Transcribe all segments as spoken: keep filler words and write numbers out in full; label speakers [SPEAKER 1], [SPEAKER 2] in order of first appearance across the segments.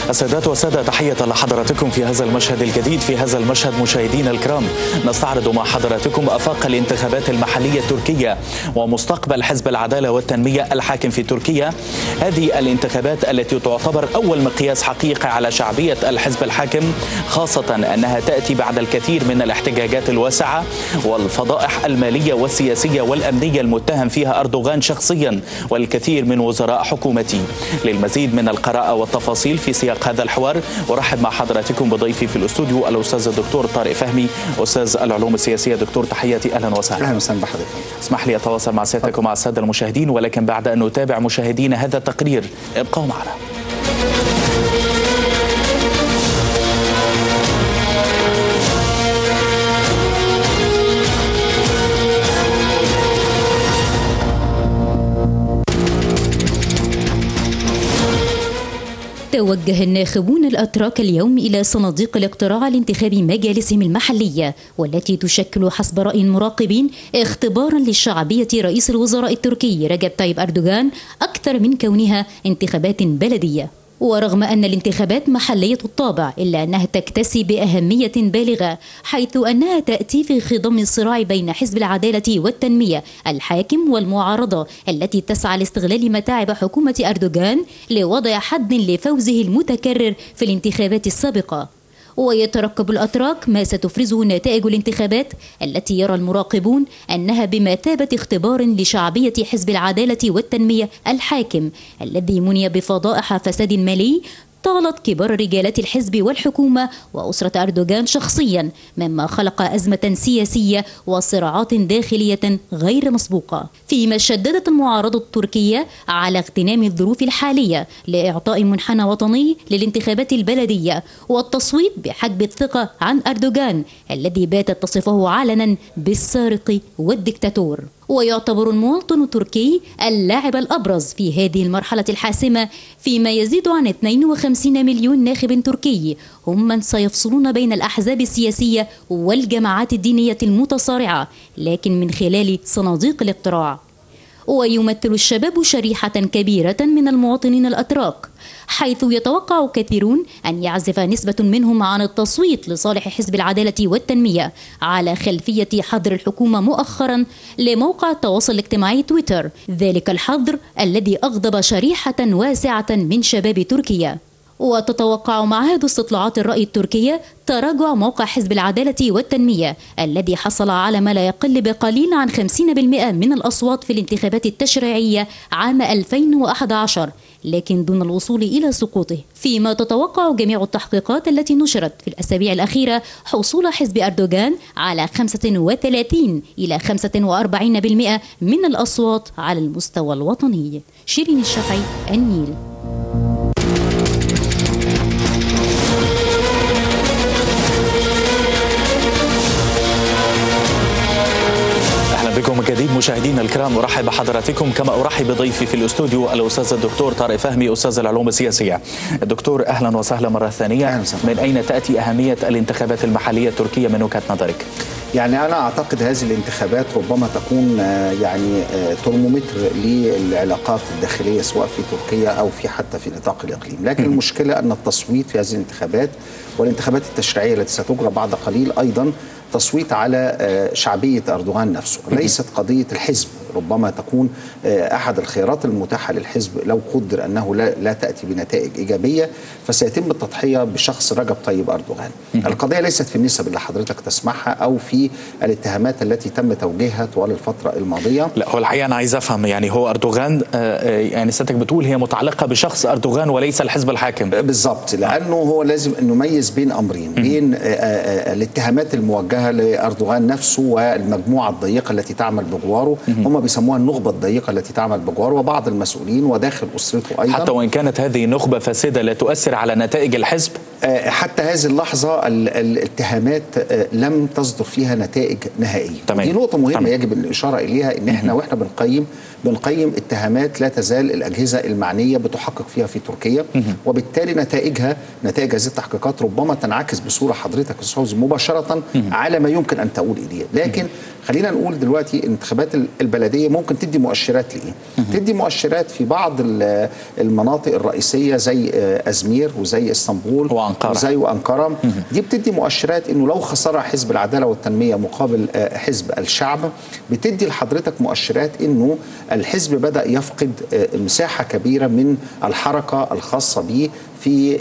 [SPEAKER 1] السادات والسادة، تحية لحضراتكم في هذا المشهد الجديد. في هذا المشهد مشاهدينا الكرام نستعرض مع حضراتكم آفاق الانتخابات المحلية التركية ومستقبل حزب العدالة والتنمية الحاكم في تركيا. هذه الانتخابات التي تعتبر أول مقياس حقيقي على شعبية الحزب الحاكم، خاصة أنها تأتي بعد الكثير من الاحتجاجات الواسعة والفضائح المالية والسياسية والأمنية المتهم فيها أردوغان شخصيا والكثير من وزراء حكومته. للمزيد من القراءة والتفاصيل في سياق هذا الحوار أرحب مع حضراتكم بضيفي في الاستوديو الأستاذ الدكتور طارق فهمي، أستاذ العلوم السياسية. دكتور تحياتي، أهلا وسهلا.
[SPEAKER 2] أهلا وسهلا بحضرتك.
[SPEAKER 1] اسمح لي أتواصل مع سيادتك ومع السادة المشاهدين، ولكن بعد أن نتابع مشاهدينا هذا التقرير ابقوا معنا.
[SPEAKER 3] توجه الناخبون الأتراك اليوم إلى صناديق الاقتراع لانتخاب مجالسهم المحلية، والتي تشكل حسب رأي المراقبين اختبارا لشعبية رئيس الوزراء التركي رجب طيب أردوغان أكثر من كونها انتخابات بلدية. ورغم أن الانتخابات محلية الطابع، إلا أنها تكتسي بأهمية بالغة، حيث أنها تأتي في خضم الصراع بين حزب العدالة والتنمية الحاكم والمعارضة التي تسعى لاستغلال متاعب حكومة أردوغان لوضع حد لفوزه المتكرر في الانتخابات السابقة. ويترقب الأتراك ما ستفرزه نتائج الانتخابات التي يرى المراقبون أنها بمثابة اختبار لشعبية حزب العدالة والتنمية الحاكم، الذي مني بفضائح فساد مالي طالت كبار رجالات الحزب والحكومة وأسرة أردوغان شخصيا، مما خلق أزمة سياسية وصراعات داخلية غير مسبوقة. فيما شددت المعارضة التركية على اغتنام الظروف الحالية لإعطاء منحنى وطني للانتخابات البلدية والتصويت بحجب الثقة عن أردوغان الذي باتت تصفه علنا بالسارق والدكتاتور. ويعتبر المواطن التركي اللاعب الأبرز في هذه المرحلة الحاسمة، فيما يزيد عن اثنين وخمسين مليون ناخب تركي هم من سيفصلون بين الأحزاب السياسية والجماعات الدينية المتصارعة، لكن من خلال صناديق الاقتراع. ويمثل الشباب شريحة كبيرة من المواطنين الأتراك، حيث يتوقع كثيرون أن يعزف نسبة منهم عن التصويت لصالح حزب العدالة والتنمية على خلفية حظر الحكومة مؤخرا لموقع التواصل الاجتماعي تويتر، ذلك الحظر الذي أغضب شريحة واسعة من شباب تركيا. وتتوقع معهد استطلاعات الرأي التركية تراجع موقع حزب العدالة والتنمية الذي حصل على ما لا يقل بقليل عن خمسين بالمئة من الأصوات في الانتخابات التشريعية عام ألفين وأحد عشر، لكن دون الوصول إلى سقوطه. فيما تتوقع جميع التحقيقات التي نشرت في الأسابيع الأخيرة حصول حزب أردوغان على خمسة وثلاثين إلى خمسة وأربعين بالمئة من الأصوات على المستوى الوطني. شيرين الشافعي، النيل.
[SPEAKER 1] بكم من جديد مشاهدينا الكرام، ارحب بحضراتكم كما ارحب بضيفي في الاستوديو الاستاذ الدكتور طارق فهمي، استاذ العلوم السياسيه. الدكتور اهلا وسهلا مره ثانيه. من اين تاتي اهميه الانتخابات المحليه التركيه من وجهه نظرك؟
[SPEAKER 2] يعني أنا أعتقد هذه الانتخابات ربما تكون يعني ترمومتر للعلاقات الداخلية سواء في تركيا أو في حتى في نطاق الإقليم، لكن المشكلة أن التصويت في هذه الانتخابات والانتخابات التشريعية التي ستجرى بعد قليل أيضا تصويت على شعبية أردوغان نفسه، ليست قضية الحزب. ربما تكون أحد الخيارات المتاحة للحزب لو قدر أنه لا, لا تأتي بنتائج إيجابية فسيتم التضحية بشخص رجب طيب أردوغان. القضية ليست في النسب اللي حضرتك تسمعها أو في الاتهامات التي تم توجيهها طوال الفترة الماضية.
[SPEAKER 1] لا، هو الحقيقة أنا عايز أفهم، يعني هو أردوغان يعني سيادتك بتقول هي متعلقة بشخص أردوغان وليس الحزب الحاكم.
[SPEAKER 2] بالضبط، لأنه هو لازم أن نميز بين أمرين، بين الاتهامات الموجهة لأردوغان نفسه والمجموعة الضيقة التي تعمل بجواره، هم بيسموها النخبة الضيقة التي تعمل بجواره، وبعض المسؤولين وداخل أسرته أيضا.
[SPEAKER 1] حتى وإن كانت هذه النخبة فاسدة لا تؤثر على نتائج الحزب؟
[SPEAKER 2] حتى هذه اللحظة الاتهامات لم تصدر فيها نتائج نهائية. تمام. دي نقطة مهمة. تمام. يجب الإشارة إليها إن إحنا وإحنا بنقيم بنقيم اتهامات لا تزال الأجهزة المعنية بتحقق فيها في تركيا، وبالتالي نتائجها نتائج هذه التحقيقات ربما تنعكس بصورة حضرتك مباشرة على ما يمكن أن تقول إليه. لكن خلينا نقول دلوقتي الانتخابات البلدية ممكن تدي مؤشرات لإيه؟ تدي مؤشرات في بعض المناطق الرئيسية زي أزمير وزي اسطنبول وأنقرة وزي وأنقرة. دي بتدي مؤشرات إنه لو خسر حزب العدالة والتنمية مقابل حزب الشعب، بتدي لحضرتك مؤشرات إنه الحزب بدأ يفقد مساحة كبيرة من الحركة الخاصة به في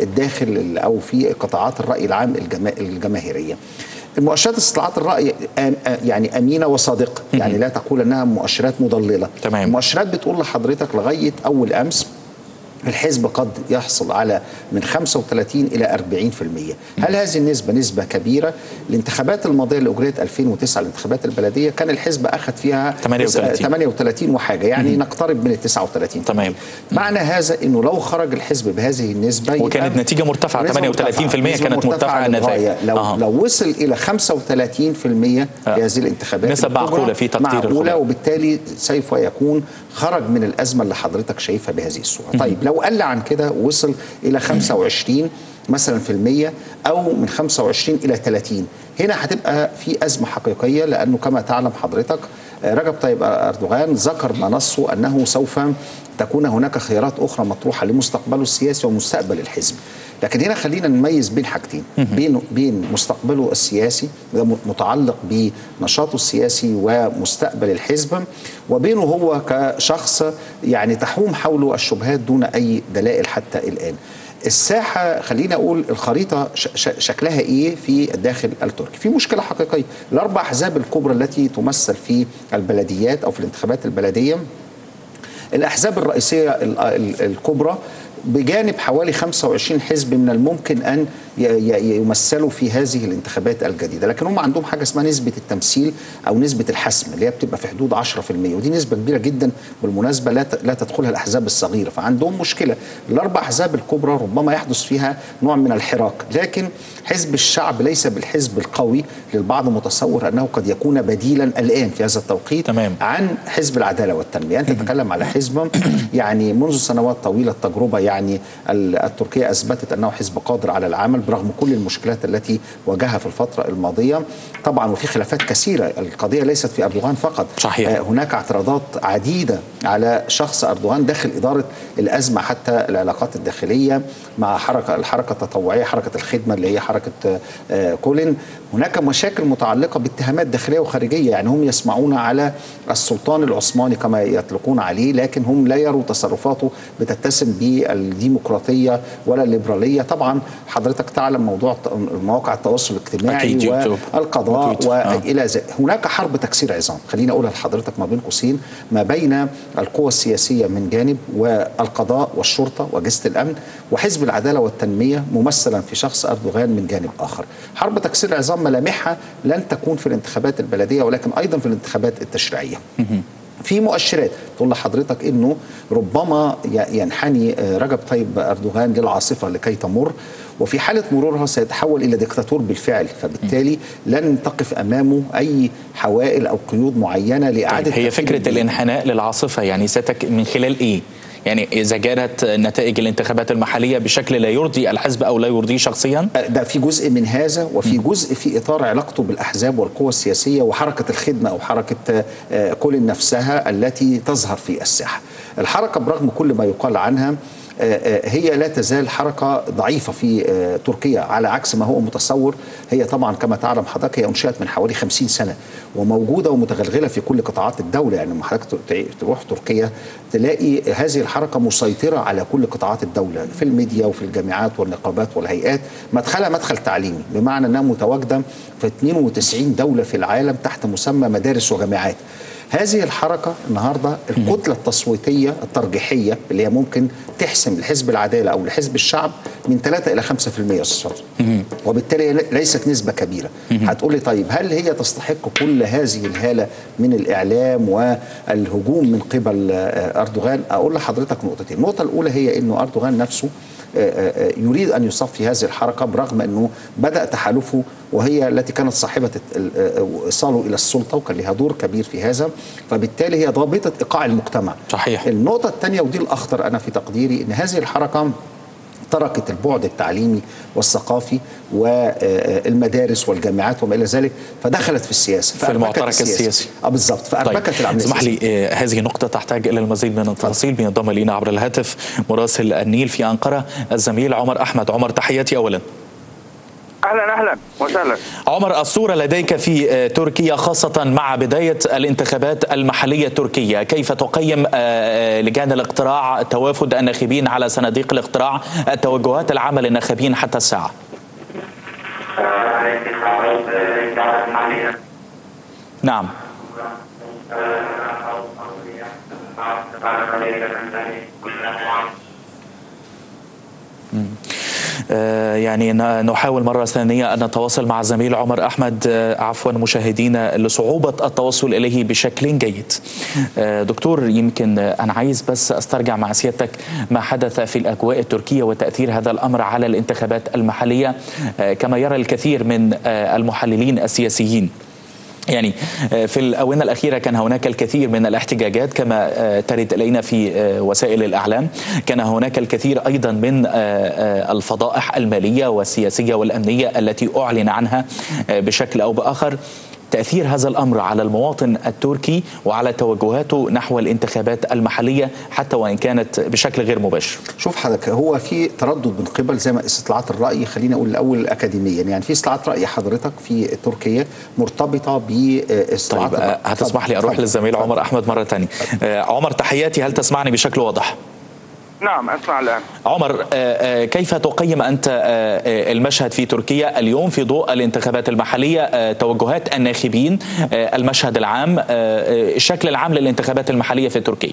[SPEAKER 2] الداخل أو في قطاعات الرأي العام الجماهيرية. المؤشرات استطلاعات الرأي يعني أمينة وصادقة، يعني لا تقول أنها مؤشرات مضللة. تمام. المؤشرات بتقول لحضرتك لغاية أول أمس الحزب قد يحصل على من خمسة وثلاثين إلى أربعين بالمئة. هل هذه النسبة نسبة كبيرة؟ الانتخابات الماضية اللي أجريت ألفين وتسعة الانتخابات البلدية كان الحزب أخذ فيها ثمانية وثلاثين وحاجة، يعني مم. نقترب من التسعة وثلاثين. تمام. معنى هذا أنه لو خرج الحزب بهذه النسبة
[SPEAKER 1] وكانت نتيجة مرتفعة ثمانية وثلاثين بالمئة كانت مرتفعة
[SPEAKER 2] النتائج. لو, آه. لو وصل إلى خمسة وثلاثين بالمئة في هذه الانتخابات
[SPEAKER 1] نسبة معقولة في تقدير
[SPEAKER 2] معقولة، وبالتالي سوف يكون خرج من الأزمة اللي حضرتك شايفها بهذه الصورة. طيب لو قل عن كده وصل إلى خمسة وعشرين مثلا في المية أو من خمسة وعشرين إلى ثلاثين، هنا هتبقى في أزمة حقيقية، لأنه كما تعلم حضرتك رجب طيب أردوغان ذكر ما نصه أنه سوف تكون هناك خيارات أخرى مطروحة لمستقبله السياسي ومستقبل الحزب. لكن هنا خلينا نميز بين حاجتين، بين بين مستقبله السياسي ده متعلق بنشاطه السياسي ومستقبل الحزب، وبينه هو كشخص يعني تحوم حوله الشبهات دون أي دلائل حتى الآن. الساحة خلينا أقول الخريطة شكلها إيه في الداخل التركي؟ في مشكلة حقيقية. الأربع أحزاب الكبرى التي تمثل في البلديات أو في الانتخابات البلدية، الأحزاب الرئيسية الكبرى بجانب حوالي خمسة وعشرين حزب من الممكن أن يمثلوا في هذه الانتخابات الجديدة، لكن هم عندهم حاجة اسمها نسبة التمثيل أو نسبة الحسم اللي هي بتبقى في حدود عشرة بالمئة، ودي نسبة كبيرة جدا بالمناسبة لا لا تدخلها الأحزاب الصغيرة، فعندهم مشكلة. الأربع أحزاب الكبرى ربما يحدث فيها نوع من الحراك، لكن حزب الشعب ليس بالحزب القوي، للبعض متصور أنه قد يكون بديلا الآن في هذا التوقيت تمام. عن حزب العدالة والتنمية. أنت تتكلم على حزب يعني منذ سنوات طويلة التجربة يعني التركية أثبتت أنه حزب قادر على العمل برغم كل المشكلات التي واجهها في الفترة الماضية طبعا، وفي خلافات كثيرة. القضية ليست في أردوغان فقط. صحيح. هناك اعتراضات عديدة على شخص أردوغان داخل إدارة الأزمة، حتى العلاقات الداخلية مع حركة الحركة التطوعية، حركة الخدمة اللي هي حركة كولين. هناك مشاكل متعلقة باتهامات داخلية وخارجية، يعني هم يسمعون على السلطان العثماني كما يطلقون عليه، لكن هم لا يروا تصرفاته بتتسم بالديمقراطية ولا الليبرالية. طبعا حضرتك تعلم موضوع مواقع التواصل الاجتماعي والقضاء والى ذلك. هناك حرب تكسير عظام، خليني اقولها لحضرتك ما بين قوسين، ما بين القوى السياسيه من جانب والقضاء والشرطه واجهزه الامن وحزب العداله والتنميه ممثلا في شخص اردوغان من جانب اخر. حرب تكسير عظام ملامحها لن تكون في الانتخابات البلديه ولكن ايضا في الانتخابات التشريعيه. في مؤشرات تقول لحضرتك انه ربما ينحني رجب طيب اردوغان للعاصفه لكي تمر، وفي حاله مرورها سيتحول الى ديكتاتور بالفعل، فبالتالي لن تقف امامه اي حوائل او قيود معينه لاعاده.
[SPEAKER 1] طيب هي فكره الانحناء للعاصفه يعني ستك من خلال ايه؟ يعني إذا جارت نتائج الانتخابات المحلية بشكل لا يرضي الحزب أو لا يرضيه شخصيا؟
[SPEAKER 2] ده في جزء من هذا، وفي جزء في إطار علاقته بالأحزاب والقوى السياسية وحركة الخدمة أو حركة كولين نفسها التي تظهر في الساحة. الحركة برغم كل ما يقال عنها هي لا تزال حركة ضعيفة في تركيا على عكس ما هو متصور. هي طبعا كما تعلم حضرتك هي أنشئت من حوالي خمسين سنة وموجودة ومتغلغلة في كل قطاعات الدولة، يعني لما حضرتك تروح تركيا تلاقي هذه الحركة مسيطرة على كل قطاعات الدولة في الميديا وفي الجامعات والنقابات والهيئات، مدخلها مدخل تعليمي بمعنى أنها متواجدة في اثنين وتسعين دولة في العالم تحت مسمى مدارس وجامعات. هذه الحركة النهاردة الكتلة التصويتية الترجيحية اللي هي ممكن تحسم لحزب العدالة أو لحزب الشعب من ثلاثة إلى خمسة بالمئة، وبالتالي ليست نسبة كبيرة. هتقول لي طيب هل هي تستحق كل هذه الهالة من الإعلام والهجوم من قبل أردوغان؟ أقول لحضرتك نقطتين. النقطة الأولى هي أنه أردوغان نفسه يريد أن يصفي هذه الحركة، برغم أنه بدأ تحالفه وهي التي كانت صاحبة إيصاله إلى السلطة، وكان لها دور كبير في هذا، فبالتالي هي ضابطة إيقاع المجتمع.
[SPEAKER 1] صحيح.
[SPEAKER 2] النقطة الثانية ودي الأخطر أنا في تقديري، أن هذه الحركة تركت البعد التعليمي والثقافي والمدارس والجامعات وما الى ذلك، فدخلت في السياسه،
[SPEAKER 1] في المعترك السياسي.
[SPEAKER 2] اه بالضبط، فاربكت
[SPEAKER 1] طيب.
[SPEAKER 2] العمليه.
[SPEAKER 1] اسمح لي، هذه نقطه تحتاج الى المزيد من التفاصيل. بينضم الينا عبر الهاتف مراسل النيل في انقره الزميل عمر احمد. عمر، تحياتي اولا.
[SPEAKER 4] اهلا اهلا وسهلا.
[SPEAKER 1] عمر، الصوره لديك في تركيا خاصه مع بدايه الانتخابات المحليه التركيه، كيف تقيم لجان الاقتراع توافد الناخبين على صناديق الاقتراع، التوجهات العامه للناخبين حتى الساعه؟ نعم. يعني نحاول مرة ثانية أن نتواصل مع الزميل عمر أحمد، عفوا مشاهدينا، لصعوبة التوصل إليه بشكل جيد. دكتور، يمكن أنا عايز بس أسترجع مع سيادتك ما حدث في الأجواء التركية وتأثير هذا الأمر على الانتخابات المحلية كما يرى الكثير من المحللين السياسيين. يعني في الآونة الأخيرة كان هناك الكثير من الاحتجاجات كما ترد إلينا في وسائل الإعلام، كان هناك الكثير أيضا من الفضائح المالية والسياسية والأمنية التي أعلن عنها بشكل أو بآخر. تأثير هذا الأمر على المواطن التركي وعلى توجهاته نحو الانتخابات المحلية حتى وإن كانت بشكل غير مباشر.
[SPEAKER 2] شوف حضرتك، هو في تردد من قبل زي ما استطلاعات الرأي، خلينا أقول الأول أكاديميا، يعني في استطلاعات رأي حضرتك في تركيا مرتبطة باستطلاعات.
[SPEAKER 1] طيب، هتسمح لي أروح للزميل عمر أحمد مرة ثانية. عمر، تحياتي، هل تسمعني بشكل واضح؟
[SPEAKER 4] نعم أسمع الآن.
[SPEAKER 1] عمر، كيف تقيم أنت المشهد في تركيا اليوم في ضوء الانتخابات المحلية، توجهات الناخبين، المشهد العام، الشكل العام للانتخابات المحلية في تركيا؟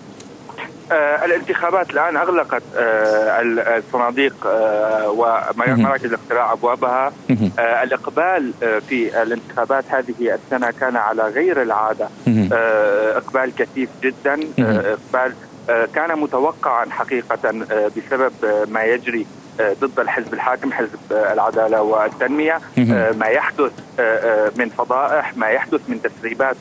[SPEAKER 4] الانتخابات الآن أغلقت الصناديق ومراكز الاقتراع أبوابها. الإقبال في الانتخابات هذه السنة كان على غير العادة، إقبال كثيف جدا، إقبال كان متوقعا حقيقة بسبب ما يجري ضد الحزب الحاكم حزب العدالة والتنمية، ما يحدث من فضائح، ما يحدث من تسريبات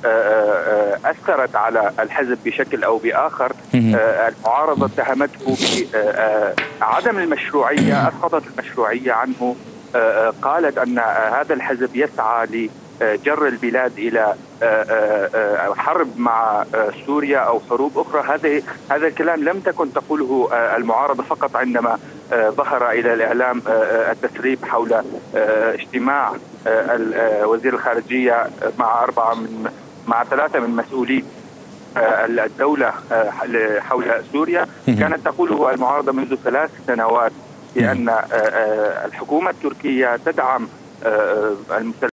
[SPEAKER 4] أثرت على الحزب بشكل أو بآخر. المعارضة اتهمته بعدم المشروعية، أسقطت المشروعية عنه، قالت أن هذا الحزب يسعى ل جر البلاد إلى حرب مع سوريا أو حروب أخرى. هذا هذا الكلام لم تكن تقوله المعارضة فقط عندما ظهر إلى الإعلام التسريب حول اجتماع وزير الخارجية مع أربعة من مع ثلاثة من مسؤولي الدولة حول سوريا. كانت تقوله المعارضة منذ ثلاث سنوات بأن الحكومة التركية تدعم المسلمين